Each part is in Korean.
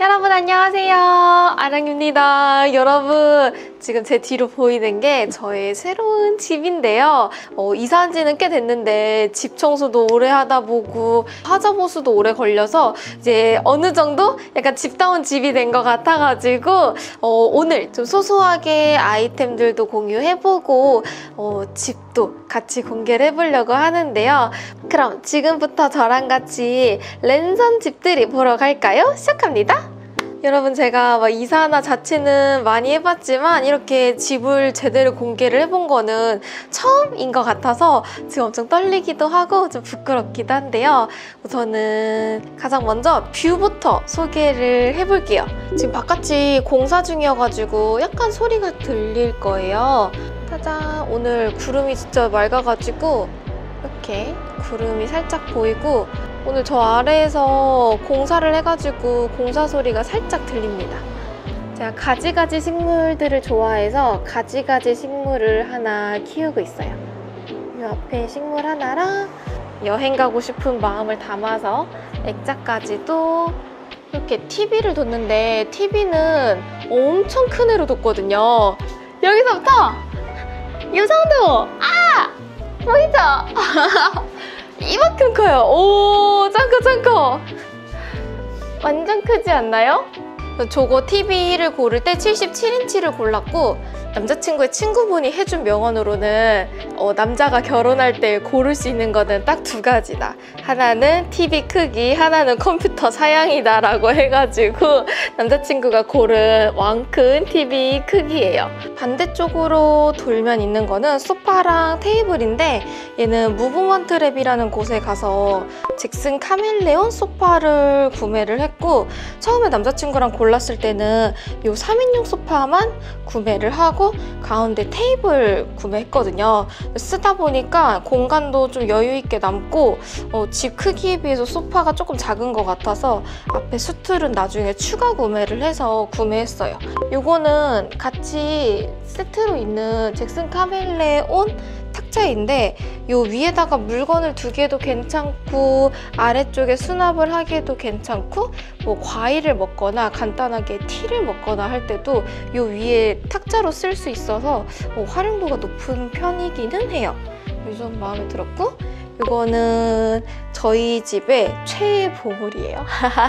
여러분 안녕하세요, 아랑입니다. 여러분 지금 제 뒤로 보이는 게 저의 새로운 집인데요. 이사한 지는 꽤 됐는데 집 청소도 오래 하다 보고 화자 보수도 오래 걸려서 이제 어느 정도 약간 집다운 집이 된 것 같아가지고 오늘 좀 소소하게 아이템들도 공유해보고 집도 같이 공개를 해보려고 하는데요. 그럼 지금부터 저랑 같이 랜선 집들이 보러 갈까요? 시작합니다. 여러분 제가 막 이사나 자취는 많이 해봤지만 이렇게 집을 제대로 공개를 해본 거는 처음인 것 같아서 지금 엄청 떨리기도 하고 좀 부끄럽기도 한데요. 우선은 가장 먼저 뷰부터 소개를 해볼게요. 지금 바깥이 공사 중이어가지고 약간 소리가 들릴 거예요. 짜잔, 오늘 구름이 진짜 맑아가지고 이렇게 구름이 살짝 보이고 오늘 저 아래에서 공사를 해가지고 공사 소리가 살짝 들립니다. 제가 가지가지 식물들을 좋아해서 가지가지 식물을 하나 키우고 있어요. 이 앞에 식물 하나랑 여행 가고 싶은 마음을 담아서 액자까지도 이렇게 TV를 뒀는데 TV는 엄청 큰 애로 뒀거든요. 여기서부터 이 정도! 보이죠? 이만큼 커요. 오, 짱 커. 완전 크지 않나요? 저거 TV를 고를 때 77인치를 골랐고 남자친구의 친구분이 해준 명언으로는 남자가 결혼할 때 고를 수 있는 거는 딱 두 가지다. 하나는 TV 크기, 하나는 컴퓨터 사양이다 라고 해가지고 남자친구가 고른 왕큰 TV 크기예요. 반대쪽으로 돌면 있는 거는 소파랑 테이블인데 얘는 무브먼트 랩이라는 곳에 가서 잭슨 카멜레온 소파를 구매를 했고 처음에 남자친구랑 골랐을 때는 이 3인용 소파만 구매를 하고 가운데 테이블 구매했거든요. 쓰다 보니까 공간도 좀 여유 있게 남고 집 크기에 비해서 소파가 조금 작은 것 같아서 앞에 수틀은 나중에 추가 구매를 해서 구매했어요. 요거는 같이 세트로 있는 잭슨 카멜레온 탁자인데 요 위에다가 물건을 두기에도 괜찮고 아래쪽에 수납을 하기에도 괜찮고 뭐 과일을 먹거나 간단하게 티를 먹거나 할 때도 요 위에 탁자로 쓸 수 있어서 활용도가 높은 편이기는 해요. 그래서 마음에 들었고 이거는 저희 집의 최애 보물이에요.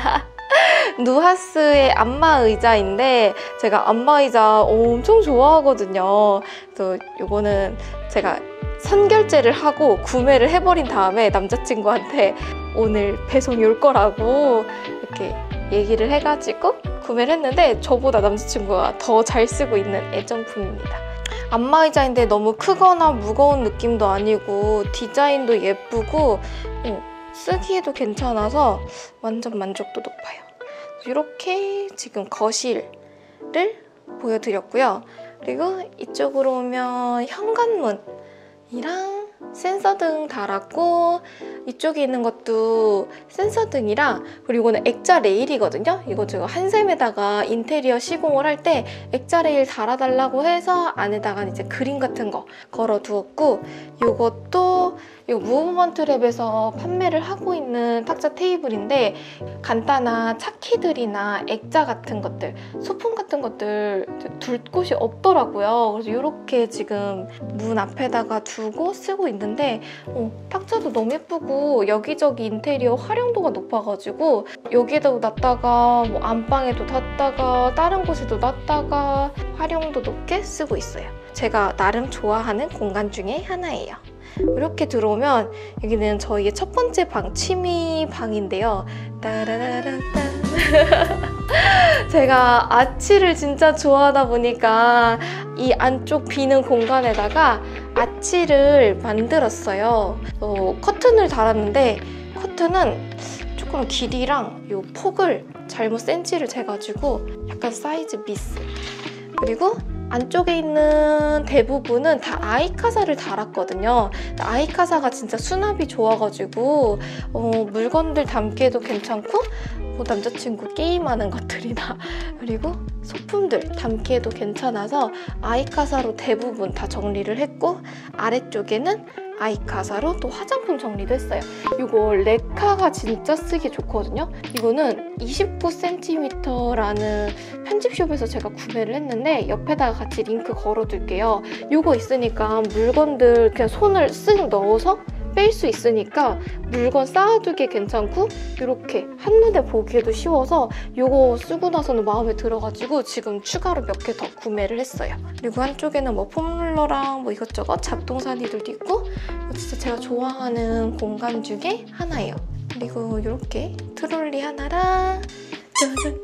누하스의 안마의자인데 제가 안마의자 엄청 좋아하거든요. 그래서 이거는 제가 선결제를 하고 구매를 해버린 다음에 남자친구한테 오늘 배송이 올 거라고 이렇게 얘기를 해가지고 구매를 했는데 저보다 남자친구가 더 잘 쓰고 있는 애정품입니다. 안마의자인데 너무 크거나 무거운 느낌도 아니고 디자인도 예쁘고 쓰기에도 괜찮아서 완전 만족도 높아요. 이렇게 지금 거실을 보여드렸고요. 그리고 이쪽으로 오면 현관문이랑 센서등 달았고 이쪽에 있는 것도 센서등이랑 그리고 이거는 액자 레일이거든요. 이거 제가 한샘에다가 인테리어 시공을 할 때 액자 레일 달아달라고 해서 안에다가 이제 그림 같은 거 걸어두었고 이것도 이 무브먼트 랩에서 판매를 하고 있는 탁자 테이블인데 간단한 차키들이나 액자 같은 것들, 소품 같은 것들 둘 곳이 없더라고요. 그래서 이렇게 지금 문 앞에다가 두고 쓰고 있는데 탁자도 너무 예쁘고 여기저기 인테리어 활용도가 높아가지고 여기에도 놨다가 뭐 안방에도 놨다가 다른 곳에도 놨다가 활용도 높게 쓰고 있어요. 제가 나름 좋아하는 공간 중에 하나예요. 이렇게 들어오면 여기는 저희의 첫 번째 방, 취미 방인데요. 따라라라따. 제가 아치를 진짜 좋아하다 보니까 이 안쪽 비는 공간에다가 아치를 만들었어요. 커튼을 달았는데 커튼은 조금 길이랑 이 폭을 잘못 센치를 재가지고 약간 사이즈 미스. 그리고 안쪽에 있는 대부분은 다 아이카사를 달았거든요. 아이카사가 진짜 수납이 좋아가지고 물건들 담기에도 괜찮고 남자친구 게임하는 것들이나 그리고 소품들 담기에도 괜찮아서 아이카사로 대부분 다 정리를 했고 아래쪽에는 아이카사로 또 화장품 정리도 했어요. 이거 레카가 진짜 쓰기 좋거든요. 이거는 29cm라는 편집숍에서 제가 구매를 했는데 옆에다가 같이 링크 걸어둘게요. 이거 있으니까 물건들 그냥 손을 쓱 넣어서 뺄 수 있으니까 물건 쌓아두기 괜찮고 이렇게 한눈에 보기에도 쉬워서 이거 쓰고 나서는 마음에 들어가지고 지금 추가로 몇 개 더 구매를 했어요. 그리고 한쪽에는 뭐 폼롤러랑 뭐 이것저것 잡동사니들도 있고 진짜 제가 좋아하는 공간 중에 하나예요. 그리고 이렇게 트롤리 하나랑 짜잔!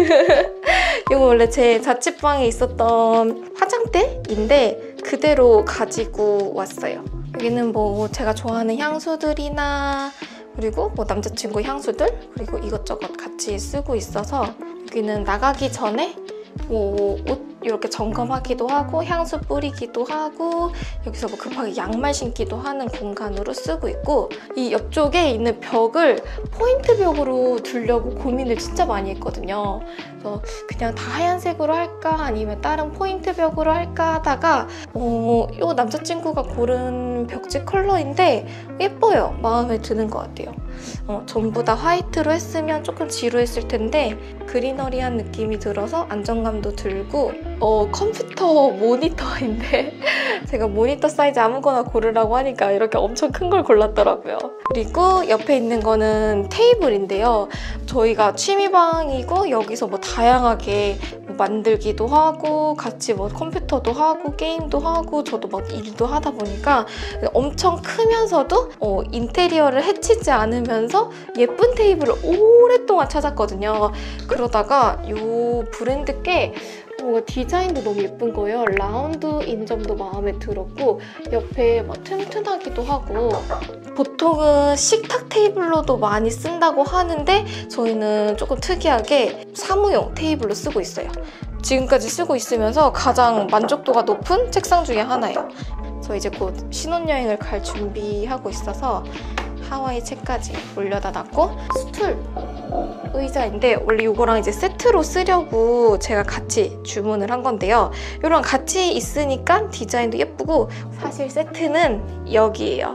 이거 원래 제 자취방에 있었던 화장대인데 그대로 가지고 왔어요. 여기는 뭐 제가 좋아하는 향수들이나 그리고 뭐 남자친구 향수들 그리고 이것저것 같이 쓰고 있어서 여기는 나가기 전에 뭐 옷 이렇게 점검하기도 하고 향수 뿌리기도 하고 여기서 뭐 급하게 양말 신기도 하는 공간으로 쓰고 있고 이 옆쪽에 있는 벽을 포인트 벽으로 두려고 고민을 진짜 많이 했거든요. 그래서 그냥 다 하얀색으로 할까 아니면 다른 포인트 벽으로 할까 하다가 이 남자친구가 고른 벽지 컬러인데 예뻐요. 마음에 드는 것 같아요. 전부 다 화이트로 했으면 조금 지루했을 텐데 그리너리한 느낌이 들어서 안정감도 들고 컴퓨터 모니터인데 제가 모니터 사이즈 아무거나 고르라고 하니까 이렇게 엄청 큰 걸 골랐더라고요. 그리고 옆에 있는 거는 테이블인데요. 저희가 취미방이고 여기서 뭐 다양하게 뭐 만들기도 하고 같이 뭐 컴퓨터도 하고 게임도 하고 저도 막 일도 하다 보니까 엄청 크면서도 인테리어를 해치지 않으면서 예쁜 테이블을 오랫동안 찾았거든요. 그러다가 이 브랜드 게 뭔가 디자인도 너무 예쁜 거예요. 라운드인 점도 마음에 들었고 옆에 막 튼튼하기도 하고 보통은 식탁 테이블로도 많이 쓴다고 하는데 저희는 조금 특이하게 사무용 테이블로 쓰고 있어요. 지금까지 쓰고 있으면서 가장 만족도가 높은 책상 중에 하나예요. 저 이제 곧 신혼여행을 갈 준비하고 있어서 하와이 책까지 올려다 놨고 스툴 의자인데 원래 이거랑 이제 세트로 쓰려고 제가 같이 주문을 한 건데요. 이랑 같이 있으니까 디자인도 예쁘고 사실 세트는 여기예요.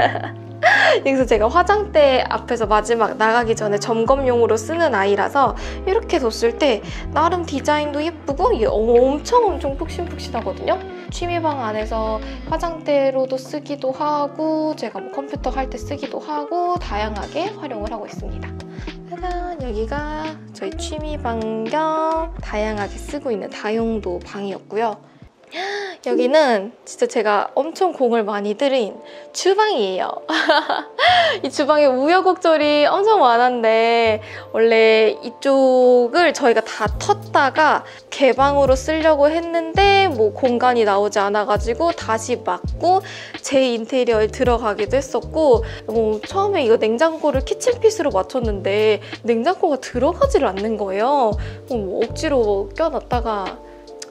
여기서 제가 화장대 앞에서 마지막 나가기 전에 점검용으로 쓰는 아이라서 이렇게 뒀을 때 나름 디자인도 예쁘고 엄청 푹신푹신하거든요. 취미방 안에서 화장대로도 쓰기도 하고 제가 뭐 컴퓨터 할 때 쓰기도 하고 다양하게 활용을 하고 있습니다. 짜잔! 여기가 저희 취미방 겸 다양하게 쓰고 있는 다용도 방이었고요. 여기는 진짜 제가 엄청 공을 많이 들인 주방이에요. 이 주방에 우여곡절이 엄청 많았는데 원래 이쪽을 저희가 다 텄다가 개방으로 쓰려고 했는데 뭐 공간이 나오지 않아가지고 다시 막고 제 인테리어에 들어가기도 했었고 처음에 이거 냉장고를 키친핏으로 맞췄는데 냉장고가 들어가지를 않는 거예요. 억지로 껴놨다가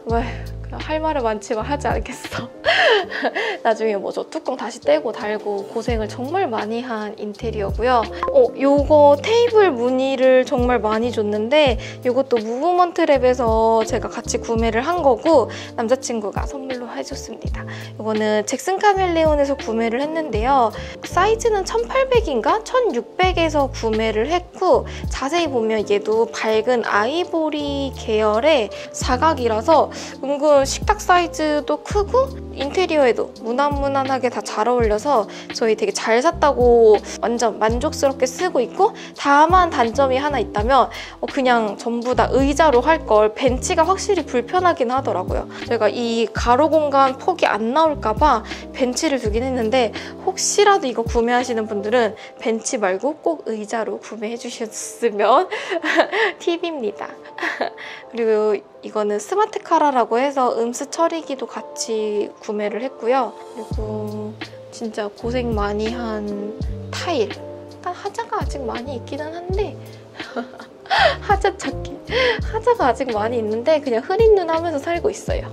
할 말은 많지만 하지 않겠어. 나중에 뭐 저 뚜껑 다시 떼고 달고 고생을 정말 많이 한 인테리어고요. 요거 테이블 무늬를 정말 많이 줬는데 이것도 무브먼트 랩에서 제가 같이 구매를 한 거고 남자친구가 선물로 해줬습니다. 이거는 잭슨 카멜레온에서 구매를 했는데요. 사이즈는 1800인가 1600에서 구매를 했고 자세히 보면 얘도 밝은 아이보리 계열의 사각이라서 은근 식탁 사이즈도 크고 인테리어에도 무난무난하게 다 잘 어울려서 저희 되게 잘 샀다고 완전 만족스럽게 쓰고 있고 다만 단점이 하나 있다면 그냥 전부 다 의자로 할 걸 벤치가 확실히 불편하긴 하더라고요. 제가 이 가로 공간 폭이 안 나올까 봐 벤치를 두긴 했는데 혹시라도 이거 구매하시는 분들은 벤치 말고 꼭 의자로 구매해 주셨으면 팁입니다. 그리고 이거는 스마트 카라라고 해서 음스 처리기도 같이 구매를 했고요. 그리고 진짜 고생 많이 한 타일. 일단 하자가 아직 많이 있기는 한데 하자 찾기. 하자가 아직 많이 있는데 그냥 흐린 눈 하면서 살고 있어요.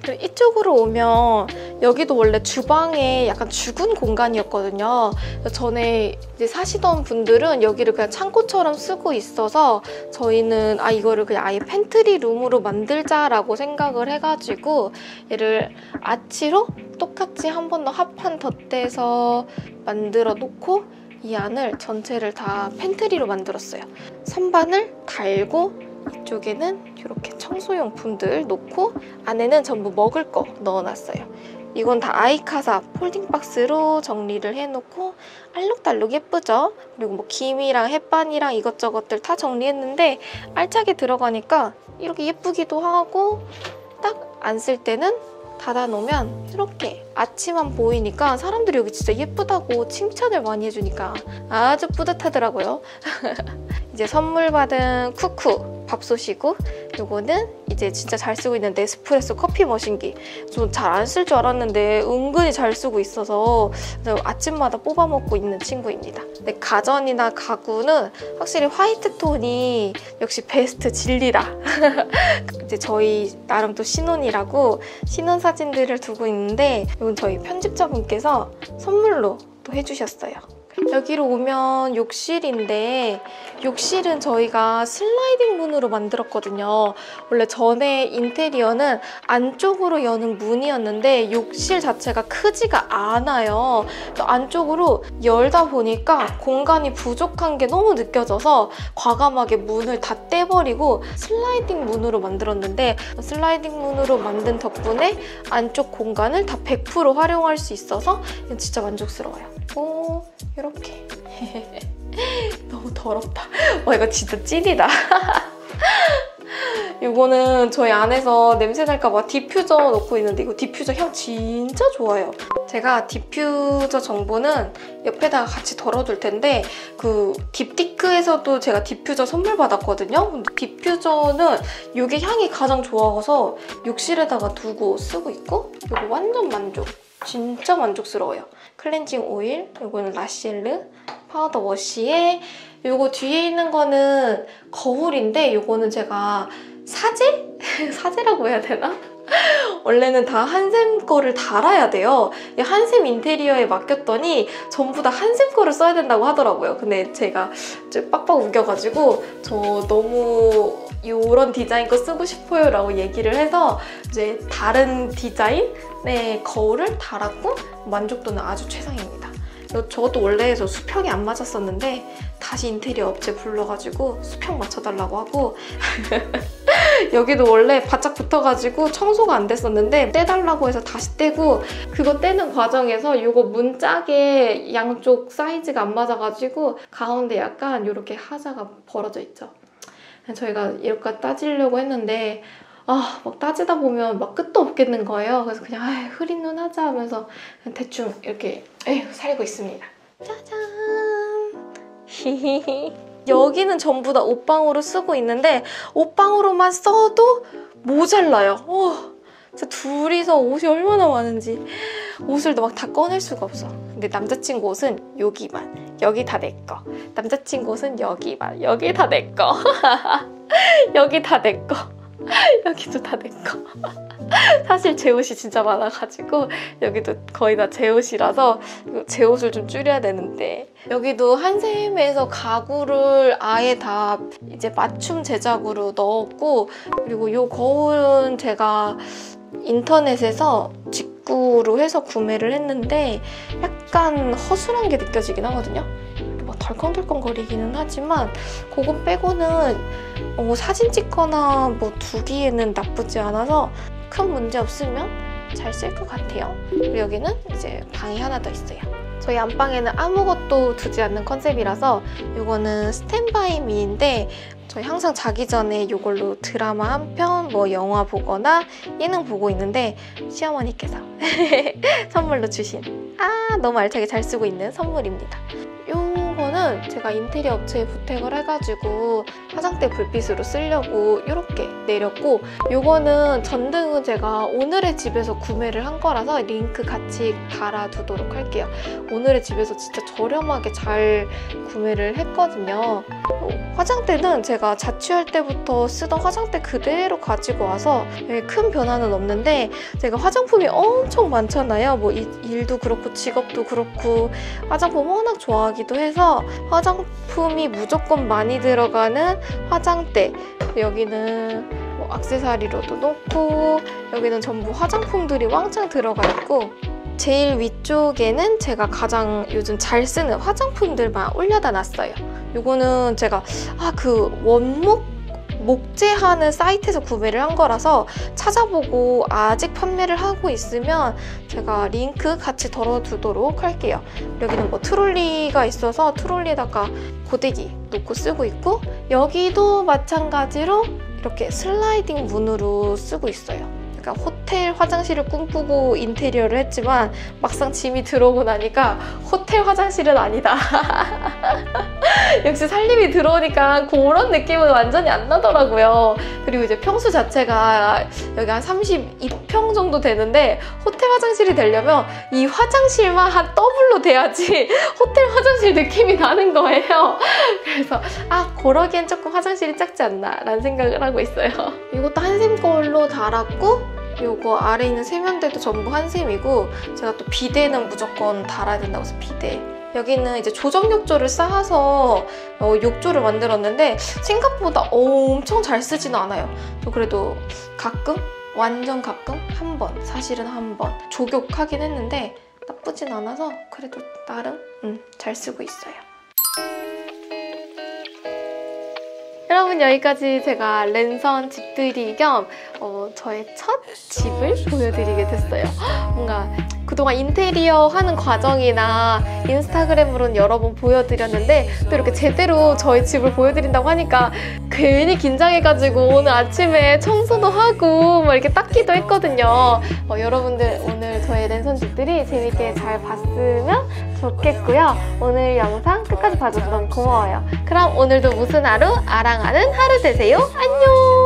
그리고 이쪽으로 오면 여기도 원래 주방에 약간 죽은 공간이었거든요. 전에 이제 사시던 분들은 여기를 그냥 창고처럼 쓰고 있어서 저희는 이거를 그냥 아예 팬트리 룸으로 만들자라고 생각을 해가지고 얘를 아치로 똑같이 한 번 더 합판 덧대서 만들어 놓고 이 안을 전체를 다 팬트리로 만들었어요. 선반을 달고 이쪽에는 이렇게 청소용품들 놓고 안에는 전부 먹을 거 넣어놨어요. 이건 다 아이카사 폴딩박스로 정리를 해놓고 알록달록 예쁘죠? 그리고 뭐 김이랑 햇반이랑 이것저것들 다 정리했는데 알차게 들어가니까 이렇게 예쁘기도 하고 딱 안 쓸 때는 닫아놓으면 이렇게 아치만 보이니까 사람들이 여기 진짜 예쁘다고 칭찬을 많이 해주니까 아주 뿌듯하더라고요. 이제 선물 받은 쿠쿠 밥솥이고 요거는 이제 진짜 잘 쓰고 있는 네스프레소 커피 머신기. 좀 잘 안 쓸 줄 알았는데 은근히 잘 쓰고 있어서 아침마다 뽑아 먹고 있는 친구입니다. 근데 가전이나 가구는 확실히 화이트 톤이 역시 베스트 진리다. 이제 저희 나름 또 신혼이라고 신혼 사진들을 두고 있는데 이건 저희 편집자분께서 선물로 또 해주셨어요. 여기로 오면 욕실인데 욕실은 저희가 슬라이딩 문으로 만들었거든요. 원래 전에 인테리어는 안쪽으로 여는 문이었는데 욕실 자체가 크지가 않아요. 안쪽으로 열다 보니까 공간이 부족한 게 너무 느껴져서 과감하게 문을 다 떼버리고 슬라이딩 문으로 만들었는데 슬라이딩 문으로 만든 덕분에 안쪽 공간을 다 100% 활용할 수 있어서 진짜 만족스러워요. 오, 이렇게. 너무 더럽다. 와, 이거 진짜 찐이다. 이거는 저희 안에서 냄새 날까봐 디퓨저 넣고 있는데 이거 디퓨저 향 진짜 좋아요. 제가 디퓨저 정보는 옆에다가 같이 덜어둘 텐데 그 딥티크에서도 제가 디퓨저 선물 받았거든요. 근데 디퓨저는 이게 향이 가장 좋아서 욕실에다가 두고 쓰고 있고 이거 완전 만족. 진짜 만족스러워요. 클렌징 오일, 이거는 라쉬엘르 파우더 워시에 이거 뒤에 있는 거는 거울인데 이거는 제가 사제? 사제라고 해야 되나? 원래는 다 한샘 거를 달아야 돼요. 한샘 인테리어에 맡겼더니 전부 다 한샘 거를 써야 된다고 하더라고요. 근데 제가 좀 빡빡 우겨가지고 저 너무 이런 디자인 거 쓰고 싶어요 라고 얘기를 해서 이제 다른 디자인의 거울을 달았고 만족도는 아주 최상입니다. 저것도 원래 저 수평이 안 맞았었는데 다시 인테리어 업체 불러가지고 수평 맞춰달라고 하고 여기도 원래 바짝 붙어가지고 청소가 안 됐었는데 떼달라고 해서 다시 떼고 그거 떼는 과정에서 이거 문짝에 양쪽 사이즈가 안 맞아가지고 가운데 약간 이렇게 하자가 벌어져 있죠. 저희가 이렇게 따지려고 했는데 막 따지다 보면 막 끝도 없겠는 거예요. 그래서 그냥 흐린 눈 하자 하면서 그냥 대충 이렇게 살고 있습니다. 짜잔! 여기는 전부 다 옷방으로 쓰고 있는데 옷방으로만 써도 모자라요. 진짜 둘이서 옷이 얼마나 많은지 옷을 막 다 꺼낼 수가 없어. 근데 남자친구 옷은 여기만, 여기 다 내 거. 남자친구 옷은 여기만, 여기 다 내 거. 여기 다 내 거. 여기도 다 내 거. 사실 제 옷이 진짜 많아가지고 여기도 거의 다 제 옷이라서 제 옷을 좀 줄여야 되는데 여기도 한샘에서 가구를 아예 다 이제 맞춤 제작으로 넣었고 그리고 이 거울은 제가 인터넷에서 직구로 해서 구매를 했는데 약간 허술한 게 느껴지긴 하거든요. 막 덜컹덜컹 거리기는 하지만 그거 빼고는 사진 찍거나 뭐 두기에는 나쁘지 않아서 큰 문제 없으면 잘 쓸 것 같아요. 그리고 여기는 이제 방이 하나 더 있어요. 저희 안방에는 아무것도 두지 않는 컨셉이라서 이거는 스탠바이 미인데 저희 항상 자기 전에 이걸로 드라마 한 편, 뭐 영화 보거나 예능 보고 있는데 시어머니께서 선물로 주신 너무 알차게 잘 쓰고 있는 선물입니다. 요거는 요거는 제가 인테리어 업체에 부탁을 해가지고 화장대 불빛으로 쓰려고 이렇게 내렸고, 요거는 전등은 제가 오늘의 집에서 구매를 한 거라서 링크 같이 달아두도록 할게요. 오늘의 집에서 진짜 저렴하게 잘 구매를 했거든요. 화장대는 제가 자취할 때부터 쓰던 화장대 그대로 가지고 와서 큰 변화는 없는데, 제가 화장품이 엄청 많잖아요. 뭐 일도 그렇고 직업도 그렇고 화장품 워낙 좋아하기도 해서 화장품이 무조건 많이 들어가는 화장대, 여기는 뭐 액세서리로도 놓고 여기는 전부 화장품들이 왕창 들어가 있고, 제일 위쪽에는 제가 가장 요즘 잘 쓰는 화장품들만 올려다 놨어요. 요거는 제가 그 원목 목재하는 사이트에서 구매를 한 거라서 찾아보고 아직 판매를 하고 있으면 제가 링크 같이 덜어두도록 할게요. 여기는 뭐 트롤리가 있어서 트롤리에다가 고데기 놓고 쓰고 있고, 여기도 마찬가지로 이렇게 슬라이딩 문으로 쓰고 있어요. 그러니까 호텔 화장실을 꿈꾸고 인테리어를 했지만 막상 짐이 들어오고 나니까 호텔 화장실은 아니다. 역시 살림이 들어오니까 그런 느낌은 완전히 안 나더라고요. 그리고 이제 평수 자체가 여기 한 32평 정도 되는데 호텔 화장실이 되려면 이 화장실만 한 더블로 돼야지 호텔 화장실 느낌이 나는 거예요. 그래서 그러기엔 조금 화장실이 작지 않나 라는 생각을 하고 있어요. 이것도 한샘 걸로 달았고, 요거 아래 있는 세면대도 전부 한샘이고, 제가 또 비데는 무조건 달아야 된다고 해서 비데. 여기는 이제 조정 욕조를 쌓아서 욕조를 만들었는데 생각보다 엄청 잘 쓰지는 않아요. 저 그래도 가끔, 완전 가끔 사실은 한 번 조격하긴 했는데 나쁘진 않아서 그래도 나름 잘 쓰고 있어요. 여러분, 여기까지 제가 랜선 집들이 겸 저의 첫 집을 보여드리게 됐어요. 뭔가 그동안 인테리어 하는 과정이나 인스타그램으로는 여러 번 보여드렸는데 또 이렇게 제대로 저희 집을 보여드린다고 하니까 괜히 긴장해가지고 오늘 아침에 청소도 하고 막 이렇게 닦기도 했거든요. 여러분들 오늘 저의 랜선 집들이 재밌게 잘 봤으면 좋겠고요. 오늘 영상 끝까지 봐줘서 너무 고마워요. 그럼 오늘도 무슨 하루? 아랑하는 하루 되세요. 안녕!